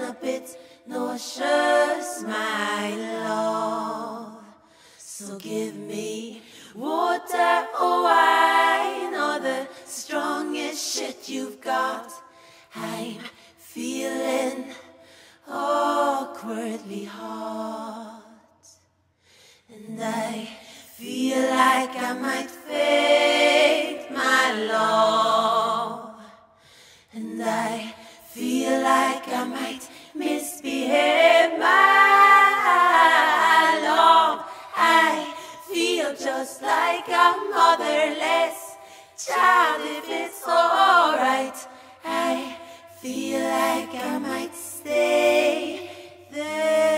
a bit nauseous, my love. So give me water or wine or the strongest shit you've got. I'm feeling awkwardly hot, and I feel like I might faint, my love, and I feel like I might misbehave, my love. I feel just like a motherless child, if it's alright. I feel like I might stay there.